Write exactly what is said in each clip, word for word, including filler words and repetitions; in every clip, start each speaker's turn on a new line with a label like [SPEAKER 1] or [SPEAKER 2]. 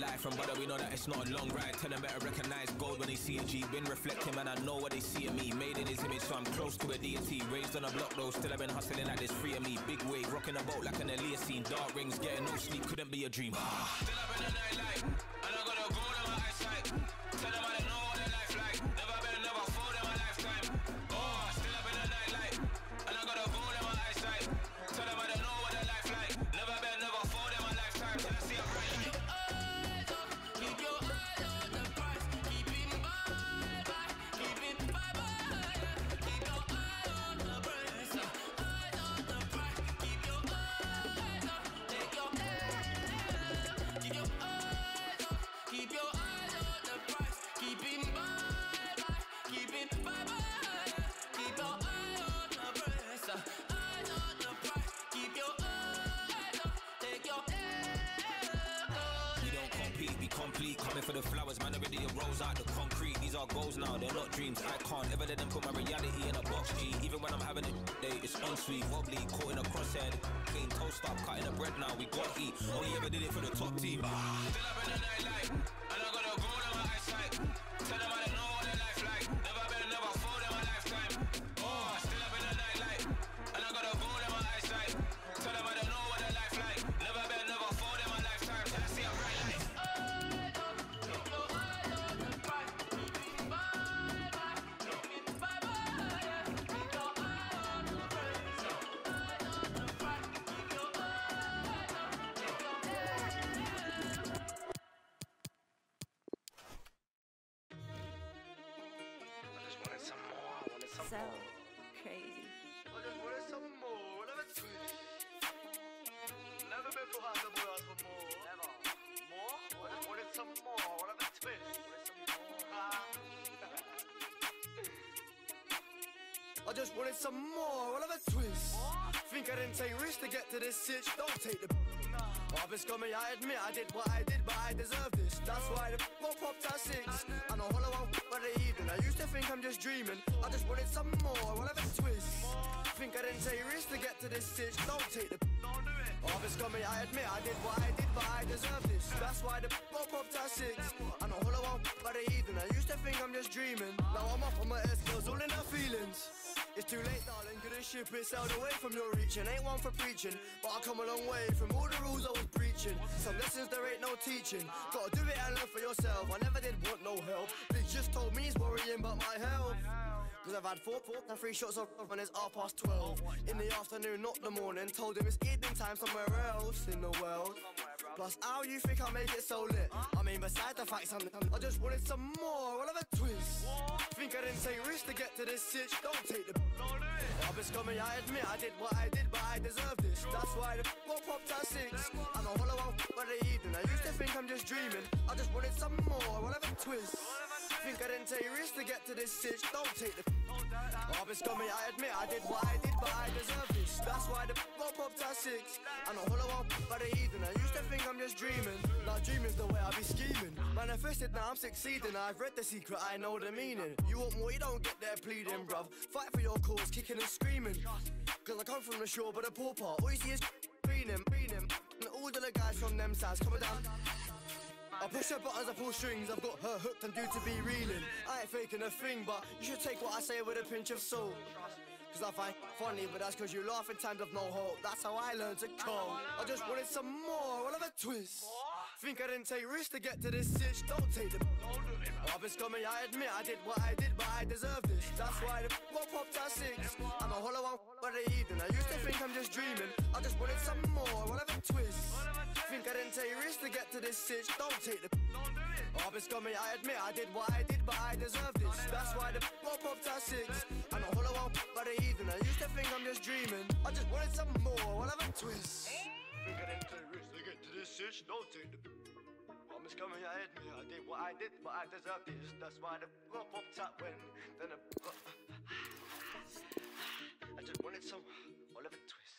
[SPEAKER 1] life, and brother, we know that it's not a long ride. Tell them better recognize gold when they see a G. Been reflecting, man, I know what they see in me. Made in his image, so I'm close to a deity. Raised on a block though, still I've been hustling like there's three of me. Big wave, rocking a boat like an Elias scene. Dark rings, getting no sleep, couldn't be a dream. Still up in the night light, and I got a goal in my eyesight. Tell them I don't know what a life like. Never been, never fold in my lifetime. Oh, still up in the night light, and I got a goal in my eyesight. Tell them I don't know what a life like. Never been, never fold in my lifetime. Till I see a bright light. Coming for the flowers, man, already arose out the concrete. These are goals now, they're not dreams. I can't ever let them put my reality in a box, G. Even when I'm having a day, it's unsweet, wobbly, caught in a crosshead. Clean toast up, cutting the bread now, we got eat. Only ever did it for the top team. Still up in the night light, and I got a goal in my eyesight. Tell them I don't know what a life like. Never been, never fold in my lifetime. Oh, still up in the night light, and I got a goal in my eyesight. Tell them I don't know what a life like. Never been, never fold in my lifetime. Till I see a bright light.
[SPEAKER 2] So crazy.
[SPEAKER 3] I just wanted some more, never twist. Never been for hard to boy ask for more. Never. More? I just wanted some more, never twist. I just wanted some more, I'll have a twist. More? Think I didn't take risks to get to this sitch, don't take the nah. I've been scummy, I admit I did what I did, but I deserve this. That's why the pop popped at six. I know hollow out by the evening. I used to think I'm just dreaming. I just wanted some more, I'll have a twist. Think I didn't take risks to get to this sitch, don't take the don't do it. I've been scummy, I admit I did what I did, but I deserve this. That's why the pop popped at six. I know hollow out by the evening. I used to think I'm just dreaming. Now I'm up on my ass, girls, all in her feelings. It's too late, darling, cause the ship is sailed away from your reaching. Ain't one for preaching, but I come a long way from all the rules I was preaching. Some lessons there ain't no teaching. Gotta do it and learn for yourself. I never did want no help. Big just told me he's worrying about my health. Cause I've had four, four and three shots of when it's half past twelve. In the afternoon, not the morning. Told him it's evening time somewhere else in the world. Plus, how you think I make it so lit? I mean, besides the fact I'm, I just wanted some more, I'll have a twist. Think I didn't take risks to get to this sitch, don't take the don't do it. I've been scummy, I admit I did what I did, but I deserve this. That's why the pop popped at six. I'm a hollow out by the evening. I used to think I'm just dreaming. I just wanted some more, I'll have a twist. Think I didn't take risks to get to this sitch, don't take the I've been scummy, I admit I did what I did, but I deserve this. That's why the pop popped at six. I'm a hollow out by the evening. I used to think I'm just dreaming. Now dreaming's the way I be scheming. Manifested, now I'm succeeding. I've read the secret, I know the meaning. You want more, you don't get there pleading, bruv. Fight for your cause, kicking and screaming. Cause I come from the shore, but the poor part, all you see is greening, greening. And all the guys from them sides coming down. I push her buttons, I pull strings. I've got her hooked, I'm due to be reeling. I ain't faking a thing, but you should take what I say with a pinch of salt. Cause I find funny, but that's cause you laugh in times of no hope. That's how I learned to cope. I just wanted some more, I'll have a twist. Think I didn't take risks to get to this sitch, don't take the I've been scummy, I admit I did what I did, but I deserve this. That's why the pop popped at six. I'm a hollow out by the evening. I used to think I'm just dreaming. I just wanted some more, I'll have a twist. Think I didn't take risks to get to this sitch, don't take the I've been scummy, I admit I did what I did, but I deserve this. That's why the pop popped at six. I'm a hollow out by the evening. I used to think I'm just dreaming. I just wanted some more, I'll have a twist. Think I didn't take risks to get to this sitch, don't take the I'm scummy, I admit I did what I did, but I deserve this. That's why the pop popped at when then the I just wanted some, I'll have a twist.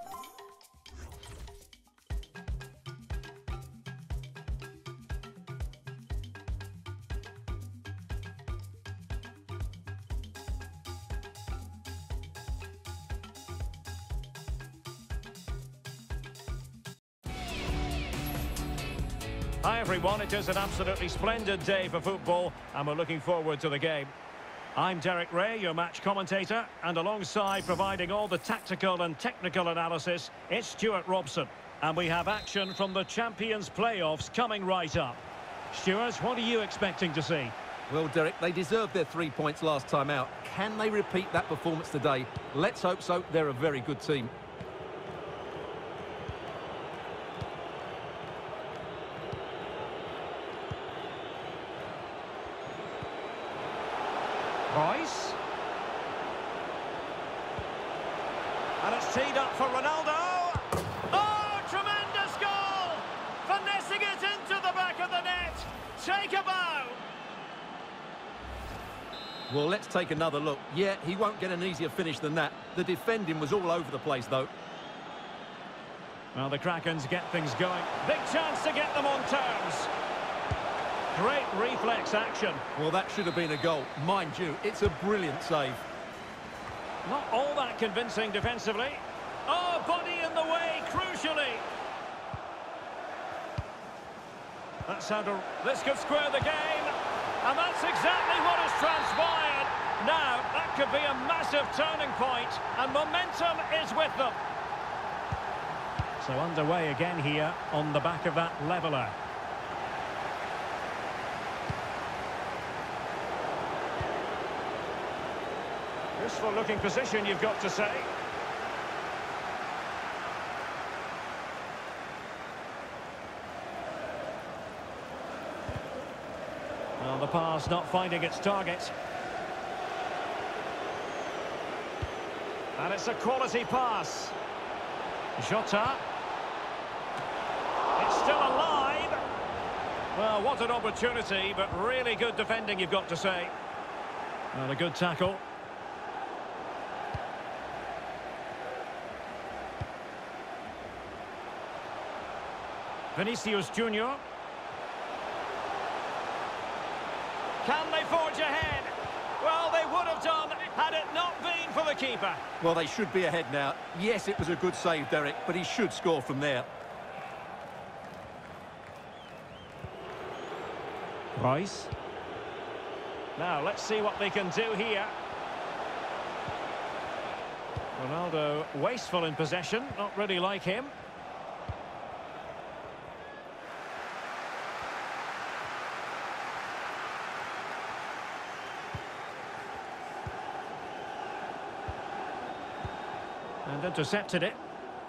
[SPEAKER 4] Hi everyone, it is an absolutely splendid day for football and we're looking forward to the game. I'm Derek Ray, your match commentator, and alongside providing all the tactical and technical analysis, it's Stuart Robson. And we have action from the Champions playoffs coming right up. Stuart, what are you expecting to see?
[SPEAKER 5] Well, Derek, they deserved their three points last time out. Can they repeat that performance today? Let's hope so. They're a very good team.
[SPEAKER 4] Royce. And it's teed up for Ronaldo. Oh, tremendous goal! Finessing it into the back of the net. Take a bow.
[SPEAKER 5] Well, let's take another look. Yeah, he won't get an easier finish than that. The defending was all over the place, though.
[SPEAKER 4] Well, the Krakens get things going. Big chance to get them on terms. Great reflex action.
[SPEAKER 5] Well, that should have been a goal. Mind you, it's a brilliant save.
[SPEAKER 4] Not all that convincing defensively. Oh, body in the way, crucially. That's how to... This could square the game. And that's exactly what has transpired. Now, that could be a massive turning point, and momentum is with them. So underway again here on the back of that leveller. Useful looking position, you've got to say. Well, the pass not finding its target. And it's a quality pass. Jota. It's still alive. Well, what an opportunity, but really good defending, you've got to say. Well, a good tackle. Vinicius Junior Can they forge ahead? Well, they would have done had it not been for the keeper.
[SPEAKER 5] Well, they should be ahead now. Yes, it was a good save, Derek, but he should score from there.
[SPEAKER 4] Royce. Now, let's see what they can do here. Ronaldo wasteful in possession, not really like him. And intercepted it.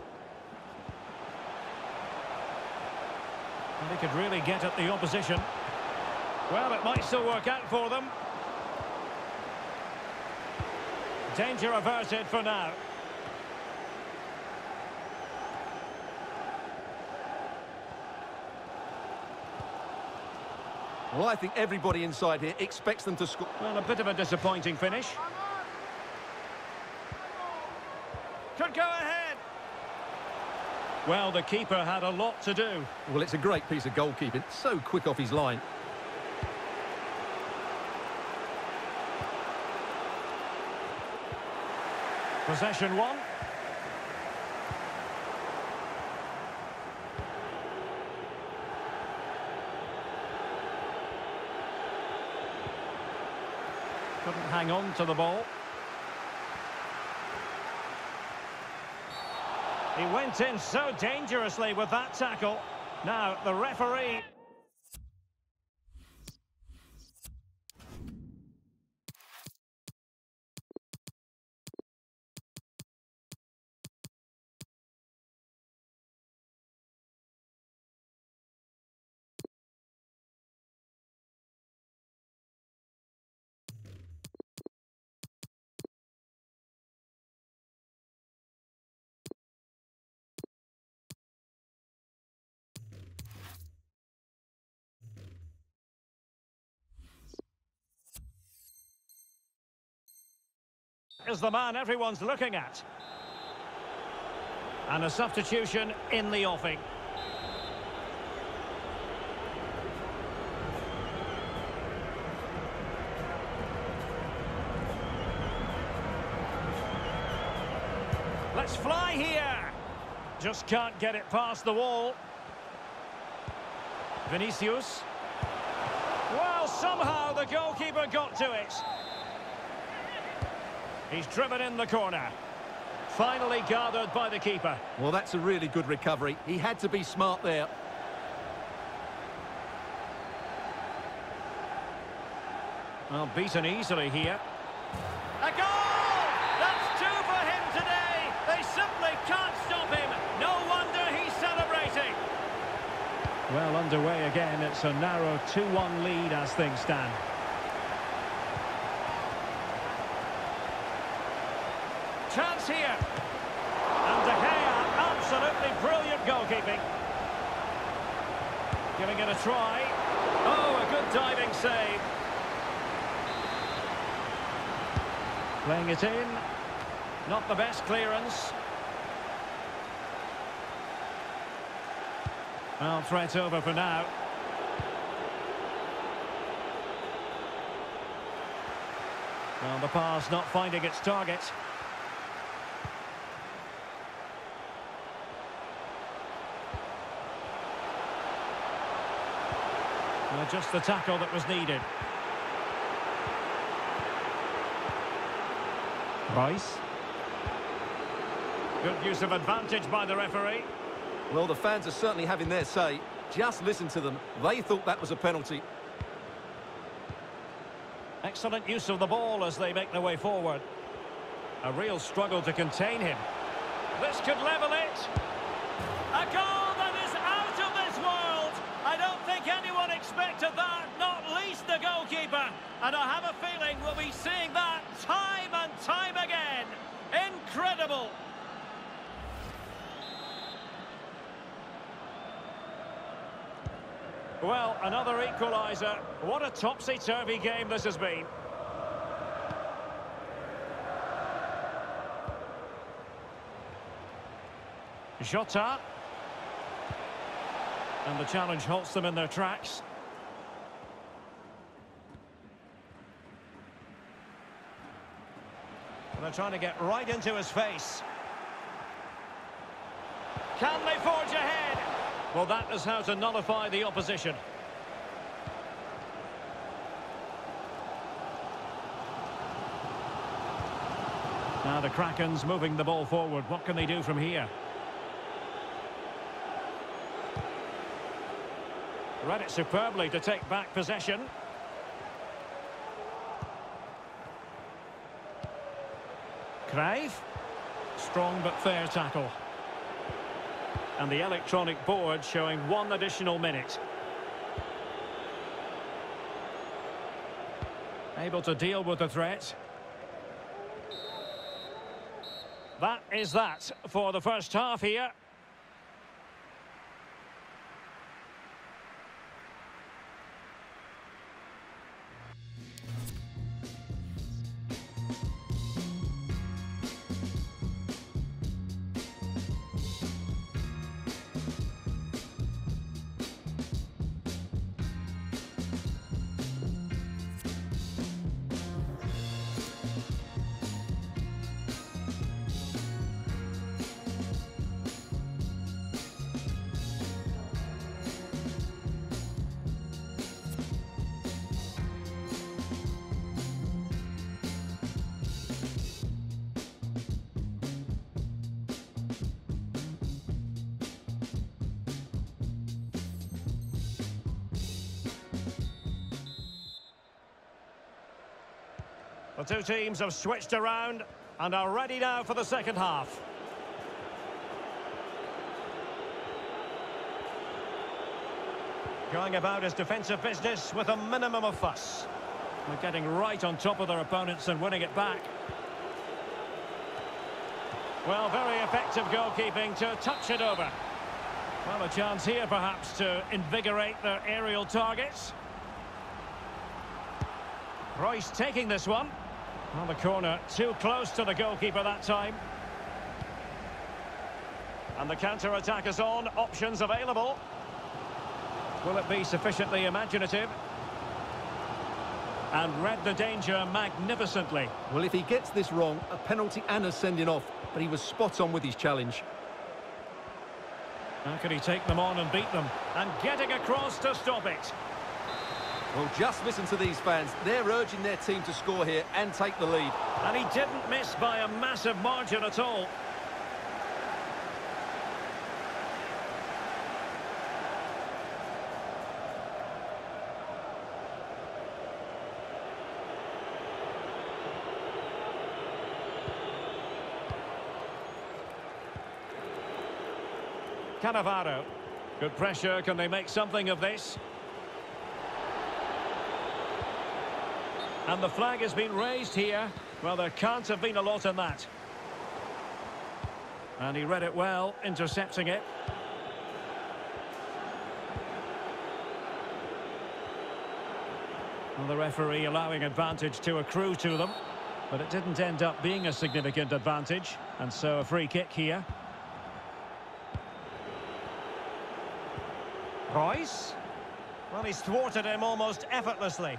[SPEAKER 4] And they could really get at the opposition. Well, it might still work out for them. Danger averted for now.
[SPEAKER 5] Well, I think everybody inside here expects them to score.
[SPEAKER 4] Well, a bit of a disappointing finish. Could go ahead. Well, the keeper had a lot to do.
[SPEAKER 5] Well, it's a great piece of goalkeeping. So quick off his line.
[SPEAKER 4] Possession one. Couldn't hang on to the ball. He went in so dangerously with that tackle. Now, the referee... is the man everyone's looking at. And a substitution in the offing. Let's fly here. Just can't get it past the wall. Vinicius. Well, somehow the goalkeeper got to it. He's driven in the corner. Finally gathered by the keeper.
[SPEAKER 5] Well, that's a really good recovery. He had to be smart there.
[SPEAKER 4] Well, beaten easily here. A goal! That's two for him today. They simply can't stop him. No wonder he's celebrating. Well, underway again. It's a narrow two one lead as things stand. Chance here. And De Gea, absolutely brilliant goalkeeping. Giving it a try. Oh, a good diving save. Playing it in. Not the best clearance. Well, threat over for now. Well, the pass not finding its target. Well, just the tackle that was needed. Rice. Good use of advantage by the referee.
[SPEAKER 5] Well, the fans are certainly having their say. Just listen to them. They thought that was a penalty.
[SPEAKER 4] Excellent use of the ball as they make their way forward. A real struggle to contain him. This could level it. A goal that is out of this world. I don't think anyone expected that, not least the goalkeeper. And I have a feeling we'll be seeing that time and time again. Incredible. Well, another equaliser. What a topsy-turvy game this has been. Jota. And the challenge halts them in their tracks. And they're trying to get right into his face. Can they forge ahead? Well, that is how to nullify the opposition. Now the Kraken's moving the ball forward. What can they do from here? Read it superbly to take back possession. Cruyff. Strong but fair tackle. And the electronic board showing one additional minute. Able to deal with the threat. That is that for the first half here. The two teams have switched around and are ready now for the second half. Going about his defensive business with a minimum of fuss. They're getting right on top of their opponents and winning it back. Well, very effective goalkeeping to touch it over. Well, a chance here perhaps to invigorate their aerial targets. Royce taking this one. On the corner, too close to the goalkeeper that time. And the counter-attack is on, options available. Will it be sufficiently imaginative? And read the danger magnificently.
[SPEAKER 5] Well, if he gets this wrong, a penalty and a sending off, but he was spot on with his challenge.
[SPEAKER 4] How can he take them on and beat them? And getting across to stop it.
[SPEAKER 5] Well, just listen to these fans. They're urging their team to score here and take the lead.
[SPEAKER 4] And he didn't miss by a massive margin at all. Cannavaro. Good pressure. Can they make something of this? And the flag has been raised here. Well, there can't have been a lot in that. And he read it well, intercepting it. Well, the referee allowing advantage to accrue to them. But it didn't end up being a significant advantage. And so a free kick here. Royce. Well, he's thwarted him almost effortlessly.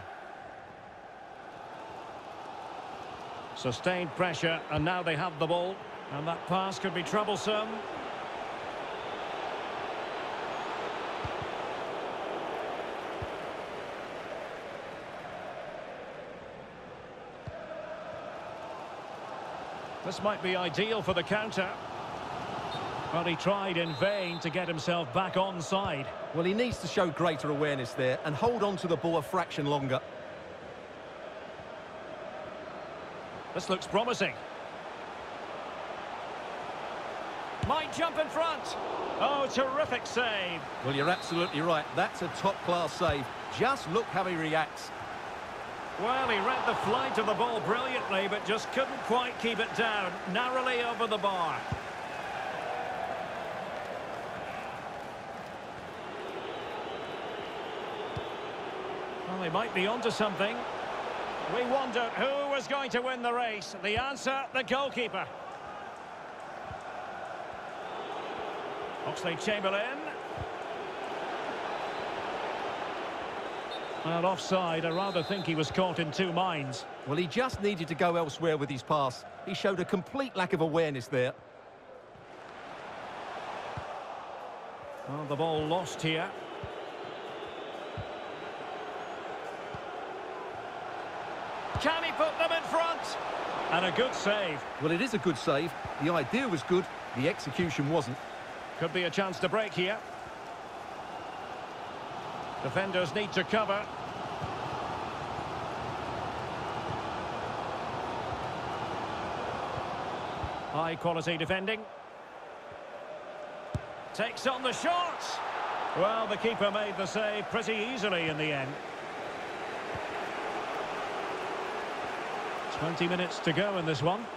[SPEAKER 4] Sustained pressure, and now they have the ball. And that pass could be troublesome. This might be ideal for the counter. But he tried in vain to get himself back onside.
[SPEAKER 5] Well, he needs to show greater awareness there and hold on to the ball a fraction longer.
[SPEAKER 4] This looks promising. Might jump in front. Oh, terrific save.
[SPEAKER 5] Well, you're absolutely right. That's a top-class save. Just look how he reacts.
[SPEAKER 4] Well, he read the flight of the ball brilliantly, but just couldn't quite keep it down. Narrowly over the bar. Well, he might be onto something. We wondered who was going to win the race. The answer, the goalkeeper. Oxlade-Chamberlain. Well, offside. I rather think he was caught in two minds.
[SPEAKER 5] Well, he just needed to go elsewhere with his pass. He showed a complete lack of awareness there.
[SPEAKER 4] Well, the ball lost here. Can he put them in front? And a good save.
[SPEAKER 5] Well, it is a good save. The idea was good, the execution wasn't.
[SPEAKER 4] Could be a chance to break here. Defenders need to cover. High quality defending. Takes on the shot. Well, the keeper made the save pretty easily in the end. twenty minutes to go in this one.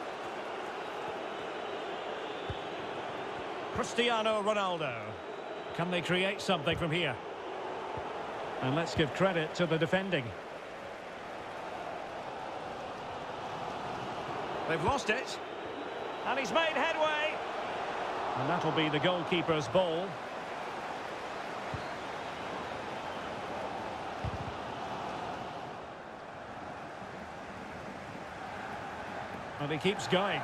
[SPEAKER 4] Cristiano Ronaldo. Can they create something from here? And let's give credit to the defending. They've lost it. And he's made headway. And that'll be the goalkeeper's ball. And he keeps going.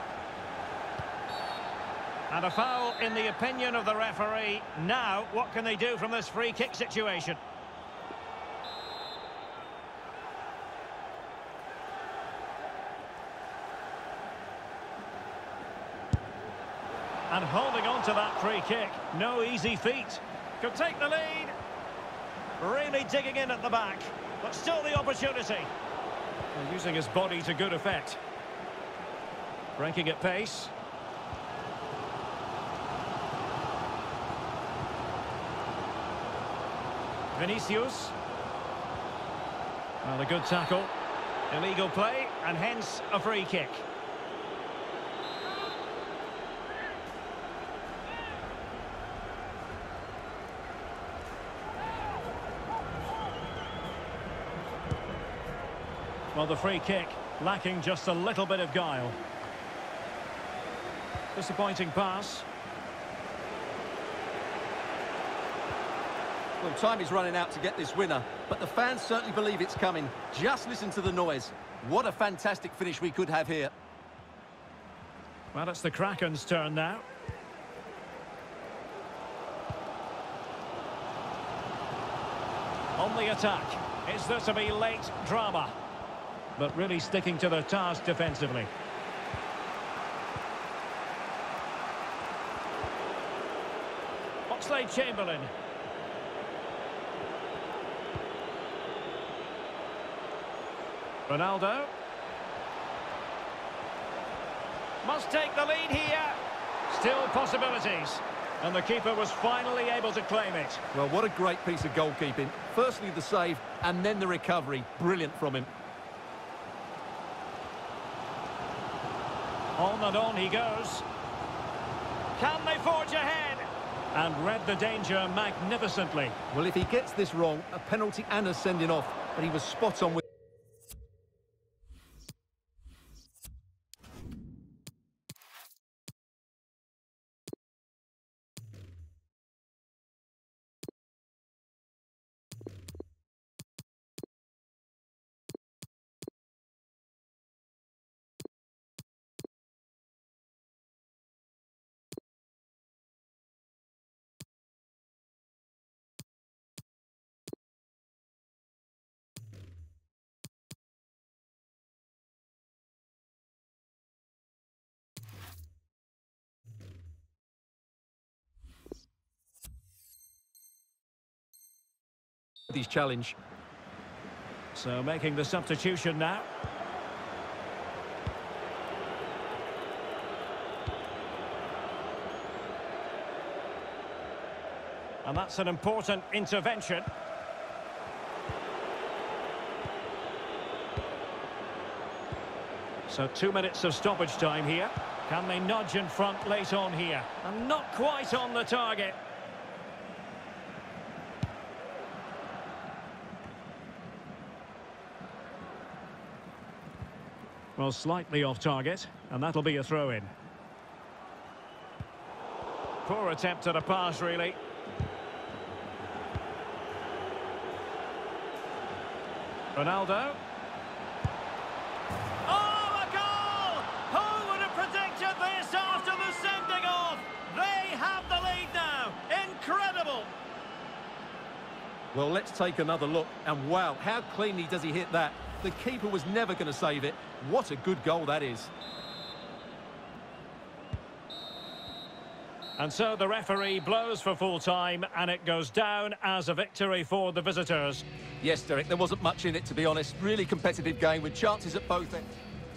[SPEAKER 4] And a foul in the opinion of the referee. Now, what can they do from this free kick situation? And holding on to that free kick. No easy feat. Could take the lead. Really digging in at the back. But still the opportunity. And using his body to good effect. Breaking at pace. Vinicius. Well, a good tackle. Illegal play, and hence a free kick. Well, the free kick lacking just a little bit of guile. Disappointing pass.
[SPEAKER 5] Well, time is running out to get this winner, but the fans certainly believe it's coming. Just listen to the noise. What a fantastic finish we could have here.
[SPEAKER 4] Well, it's the Kraken's turn now. On the attack. Is there to be late drama? But really sticking to their task defensively. Oxlade-Chamberlain. Ronaldo. Must take the lead here. Still possibilities. And the keeper was finally able to claim it.
[SPEAKER 5] Well, what a great piece of goalkeeping. Firstly, the save, and then the recovery. Brilliant from him.
[SPEAKER 4] On and on he goes. Can they forge ahead? And read the danger magnificently.
[SPEAKER 5] Well, if he gets this wrong, a penalty and a sending off. But he was spot on with... his challenge.
[SPEAKER 4] So making the substitution now. And that's an important intervention. So two minutes of stoppage time here. Can they nudge in front late on here? And not quite on the target. Well, slightly off target, and that'll be a throw-in. Poor attempt at a pass, really. Ronaldo. Oh, a goal! Who would have predicted this after the sending off? They have the lead now. Incredible!
[SPEAKER 5] Well, let's take another look. And wow, how cleanly does he hit that? The keeper was never going to save it. What a good goal that is.
[SPEAKER 4] And so the referee blows for full time, and it goes down as a victory for the visitors.
[SPEAKER 5] Yes, Derek, there wasn't much in it, to be honest. Really competitive game with chances at both ends.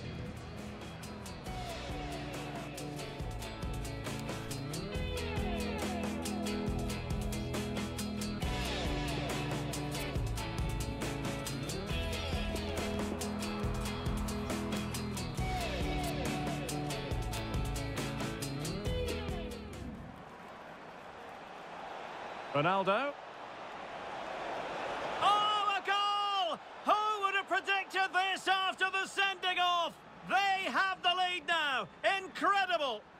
[SPEAKER 4] Ronaldo. Oh, a goal! Who would have predicted this after the sending off? They have the lead now. Incredible!